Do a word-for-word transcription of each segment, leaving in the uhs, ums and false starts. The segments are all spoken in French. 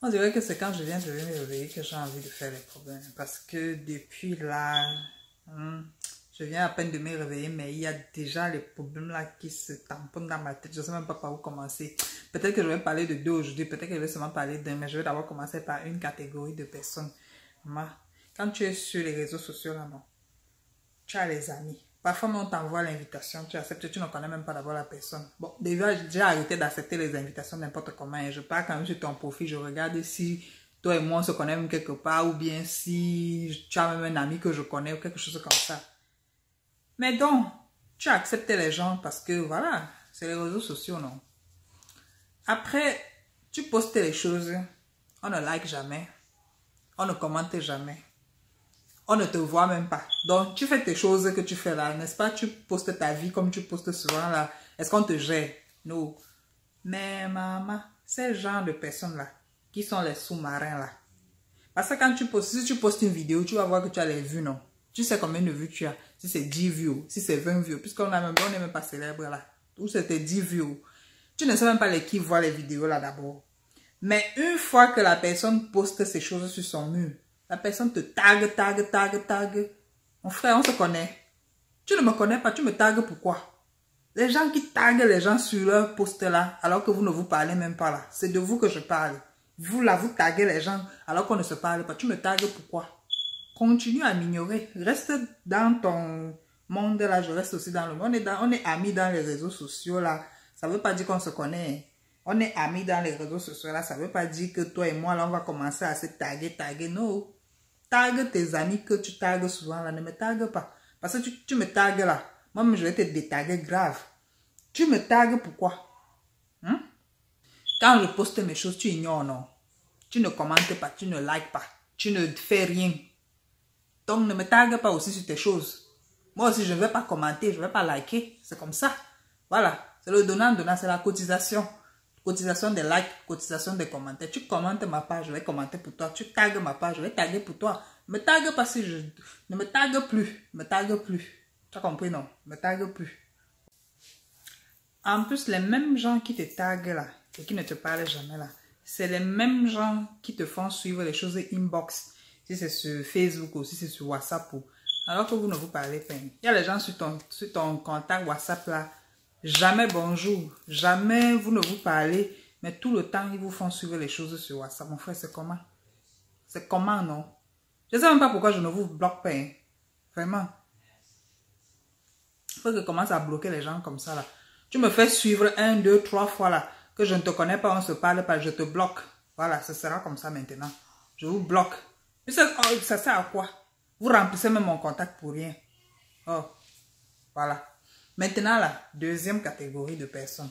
On dirait que c'est quand je viens de me réveiller que j'ai envie de faire les problèmes. Parce que depuis là, hum, je viens à peine de me réveiller, mais il y a déjà les problèmes là qui se tamponnent dans ma tête. Je ne sais même pas par où commencer. Peut-être que je vais parler de deux aujourd'hui, peut-être que je vais seulement parler d'un, mais je vais d'abord commencer par une catégorie de personnes. Moi, quand tu es sur les réseaux sociaux là, non, tu as les amis. Parfois, on t'envoie l'invitation, tu acceptes, tu ne connais même pas d'abord la personne. Bon, déjà, j'ai arrêté d'accepter les invitations n'importe comment. Et je pars quand même sur ton profil, je regarde si toi et moi on se connaît même quelque part, ou bien si tu as même un ami que je connais, ou quelque chose comme ça. Mais donc, tu acceptes les gens parce que, voilà, c'est les réseaux sociaux, non? Après, tu postes les choses, on ne like jamais, on ne commente jamais. On ne te voit même pas. Donc, tu fais tes choses que tu fais là, n'est-ce pas? Tu postes ta vie comme tu postes souvent là. Est-ce qu'on te gère? Non. Mais maman, ces genres de personnes-là, qui sont les sous-marins là. Parce que quand tu postes, si tu postes une vidéo, tu vas voir que tu as les vues, non? Tu sais combien de vues tu as. Si c'est dix vues, si c'est vingt vues, puisqu'on n'est même, même pas célèbre là. Ou c'était dix vues. Tu ne sais même pas les qui voient les vidéos là d'abord. Mais une fois que la personne poste ces choses sur son mur, la personne te tag, tag, tag, tag. Mon frère, on se connaît. Tu ne me connais pas, tu me tagues pourquoi? Les gens qui taguent les gens sur leur post là, alors que vous ne vous parlez même pas là. C'est de vous que je parle. Vous là, vous taguez les gens alors qu'on ne se parle pas. Tu me tagues pourquoi? Continue à m'ignorer. Reste dans ton monde là, je reste aussi dans le monde. On est, dans, on est amis dans les réseaux sociaux là. Ça ne veut pas dire qu'on se connaît. On est amis dans les réseaux sociaux là. Ça ne veut pas dire que toi et moi là, on va commencer à se taguer, taguer. Non. Tag tes amis que tu tagues souvent là, ne me tague pas. Parce que tu, tu me tagues là. Moi, je vais te détaguer grave. Tu me tagues pourquoi? Hein? Quand je poste mes choses, tu ignores, non? Tu ne commentes pas, tu ne likes pas. Tu ne fais rien. Donc, ne me tague pas aussi sur tes choses. Moi aussi, je ne vais pas commenter, je ne vais pas liker. C'est comme ça. Voilà. C'est le donnant-donnant, c'est la cotisation. Cotisation des likes, cotisation des commentaires. Tu commentes ma page, je vais commenter pour toi. Tu tagues ma page, je vais taguer pour toi. Ne me tague pas si je... Ne me tague plus. Ne me tague plus. Tu as compris, non? Ne me tague plus. En plus, les mêmes gens qui te taguent là, et qui ne te parlent jamais là, c'est les mêmes gens qui te font suivre les choses inbox. Si c'est sur Facebook ou si c'est sur WhatsApp. Ou... Alors que vous ne vous parlez pas. Il y a les gens sur ton, sur ton contact WhatsApp là. Jamais bonjour, jamais vous ne vous parlez, mais tout le temps, ils vous font suivre les choses sur WhatsApp. Mon frère, c'est comment? C'est comment, non? Je ne sais même pas pourquoi je ne vous bloque pas. Hein. Vraiment. Il faut que je commence à bloquer les gens comme ça, là. Tu me fais suivre un, deux, trois fois, là, que je ne te connais pas, on ne se parle pas, je te bloque. Voilà, ce sera comme ça maintenant. Je vous bloque. Mais ça, oh, ça sert à quoi? Vous remplissez même mon contact pour rien. Oh, voilà. Maintenant, la deuxième catégorie de personnes.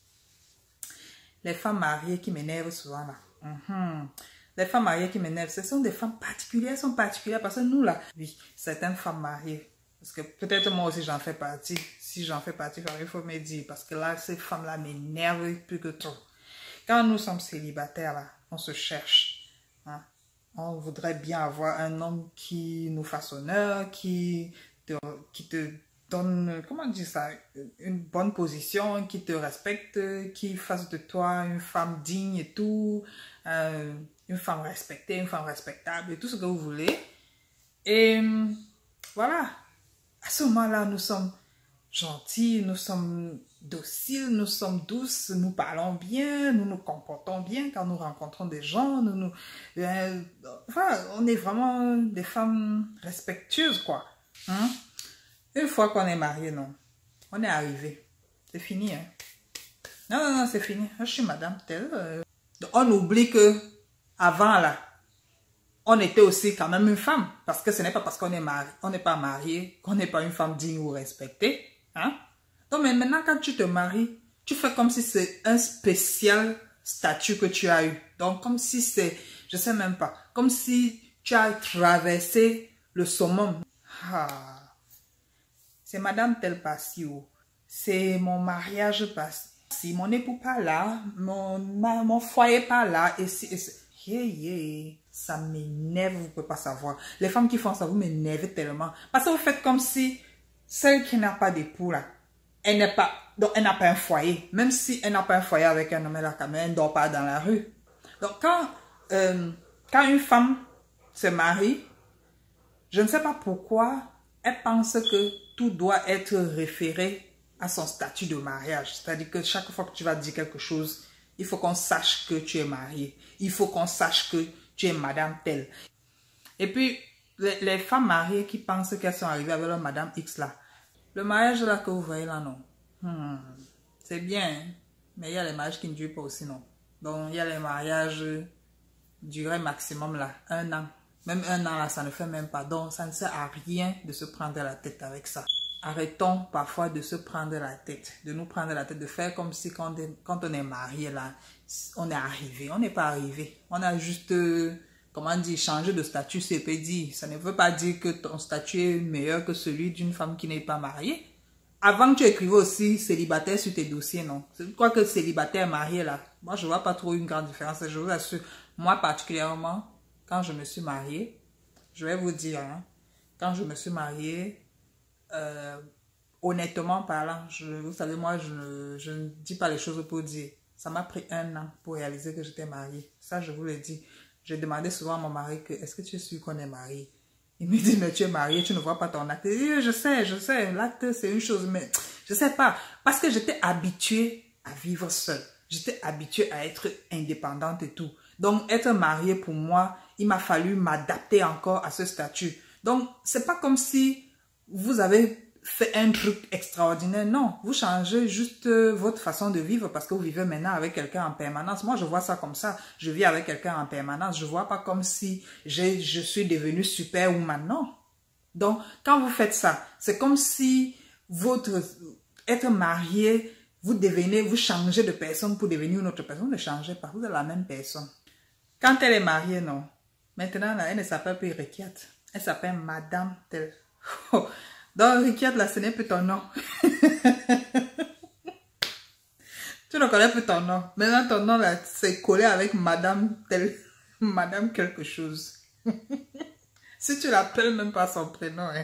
Les femmes mariées qui m'énervent souvent là. Mm-hmm. Les femmes mariées qui m'énervent, ce sont des femmes particulières, elles sont particulières parce que nous là, oui, certaines femmes mariées. Parce que peut-être moi aussi j'en fais partie. Si j'en fais partie, il faut me dire. Parce que là, ces femmes-là m'énervent plus que trop. Quand nous sommes célibataires là, on se cherche. Hein? On voudrait bien avoir un homme qui nous fasse honneur, qui te... Qui te donne, comment dire ça, une bonne position, qui te respecte, qui fasse de toi une femme digne et tout, euh, une femme respectée, une femme respectable, et tout ce que vous voulez. Et voilà, à ce moment-là, nous sommes gentils, nous sommes dociles, nous sommes douces, nous parlons bien, nous nous comportons bien quand nous rencontrons des gens, nous, nous, euh, enfin, on est vraiment des femmes respectueuses, quoi. Hein? Une fois qu'on est marié, non, on est arrivé. C'est fini, hein. Non, non, non, c'est fini. Je suis madame telle. Euh... On oublie que avant là, on était aussi quand même une femme. Parce que ce n'est pas parce qu'on est marié, on n'est pas marié, qu'on n'est pas une femme digne ou respectée. Hein? Donc, mais maintenant, quand tu te maries, tu fais comme si c'est un spécial statut que tu as eu. Donc, comme si c'est, je sais même pas, comme si tu as traversé le summum. Ah. C'est madame tel passio. C'est mon mariage passé. Mon époux pas là. Mon, ma, mon foyer pas là. Et c'est... Yeah, yeah. Ça m'énerve, vous ne pouvez pas savoir. Les femmes qui font ça, vous m'énervez tellement. Parce que vous faites comme si celle qui n'a pas d'époux là, elle n'est pas... Donc elle n'a pas un foyer. Même si elle n'a pas un foyer avec un homme, elle a quand même, elle ne dort pas dans la rue. Donc quand euh, quand une femme se marie, je ne sais pas pourquoi, elle pense que tout doit être référé à son statut de mariage. C'est-à-dire que chaque fois que tu vas dire quelque chose, il faut qu'on sache que tu es marié. Il faut qu'on sache que tu es madame telle. Et puis, les, les femmes mariées qui pensent qu'elles sont arrivées avec leur madame X là. Le mariage là que vous voyez là, non. Hmm, c'est bien, hein? Mais il y a les mariages qui ne durent pas aussi, non. Donc, il y a les mariages durée maximum là, un an. Même un an là, ça ne fait même pas. Donc, ça ne sert à rien de se prendre la tête avec ça. Arrêtons parfois de se prendre la tête, de nous prendre la tête, de faire comme si quand, quand on est marié là, on est arrivé. On n'est pas arrivé. On a juste, euh, comment dire, changé de statut, c'est pas dit. Ça ne veut pas dire que ton statut est meilleur que celui d'une femme qui n'est pas mariée. Avant que tu écrives aussi célibataire sur tes dossiers, non. C'est quoi que célibataire marié là. Moi, je vois pas trop une grande différence. Je vous assure, moi particulièrement, quand je me suis mariée, je vais vous dire, hein, quand je me suis mariée, euh, honnêtement parlant, je, vous savez, moi, je, je ne dis pas les choses pour dire. Ça m'a pris un an pour réaliser que j'étais mariée. Ça, je vous le dis. Je demandais souvent à mon mari que, est-ce que tu es sûr qu'on est marié? Il me dit, mais tu es marié, tu ne vois pas ton acte. Je dis, je sais, je sais, l'acte c'est une chose, mais je ne sais pas. Parce que j'étais habituée à vivre seule. J'étais habituée à être indépendante et tout. Donc, être mariée pour moi, il m'a fallu m'adapter encore à ce statut. Donc, c'est pas comme si vous avez fait un truc extraordinaire. Non, vous changez juste euh, votre façon de vivre parce que vous vivez maintenant avec quelqu'un en permanence. Moi, je vois ça comme ça. Je vis avec quelqu'un en permanence. Je vois pas comme si j'ai, je suis devenue superwoman. Non. Donc, quand vous faites ça, c'est comme si votre être marié, vous devenez, vous changez de personne pour devenir une autre personne. Vous ne changez pas. Vous êtes la même personne. Quand elle est mariée, non. Maintenant, là, elle ne s'appelle plus Rikiat. Elle s'appelle Madame Tel. Donc, Rikiat, là, ce n'est plus ton nom. Tu ne connais plus ton nom. Maintenant, ton nom, là, c'est collé avec Madame Tel. Madame quelque chose. Si tu l'appelles même pas son prénom, hein.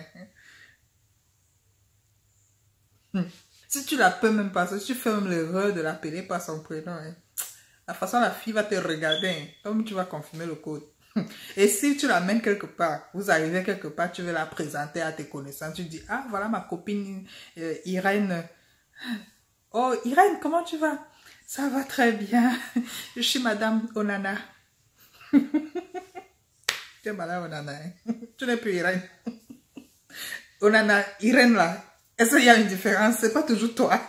Si tu l'appelles même pas, si tu fais même l'erreur de l'appeler par son prénom, hein. La façon la fille va te regarder, hein, comme tu vas confirmer le code. Et si tu l'amènes quelque part, vous arrivez quelque part, tu veux la présenter à tes connaissances, tu dis, ah, voilà ma copine euh, Irène. Oh, Irène, comment tu vas? Ça va très bien. Je suis Madame Onana. Tu es Madame Onana, hein? Tu n'es plus Irène. Onana, Irène là, est-ce qu'il y a une différence? C'est pas toujours toi.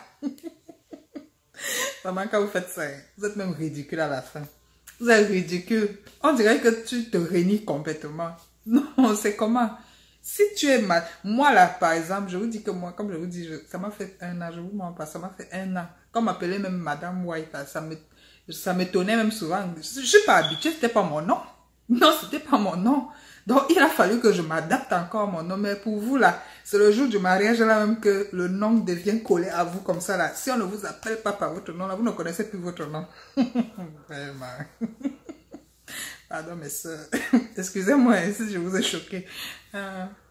Maman, quand vous faites ça, vous êtes même ridicule à la fin. Vous êtes ridicule. On dirait que tu te réunis complètement. Non, c'est comment? Si tu es mal... Moi, là, par exemple, je vous dis que moi, comme je vous dis, je... ça m'a fait un an, je vous mens pas, ça m'a fait un an. Comme m'appeler même Madame White, ça me... ça m'étonnait même souvent. Je ne suis pas habituée, c'était pas mon nom. Non, c'était pas mon nom. Donc, il a fallu que je m'adapte encore à mon nom. Mais pour vous, là, c'est le jour du mariage, là même, que le nom devient collé à vous comme ça, là. Si on ne vous appelle pas par votre nom, là, vous ne connaissez plus votre nom. Vraiment. Pardon, mes soeurs. Excusez-moi si je vous ai choqué. Euh...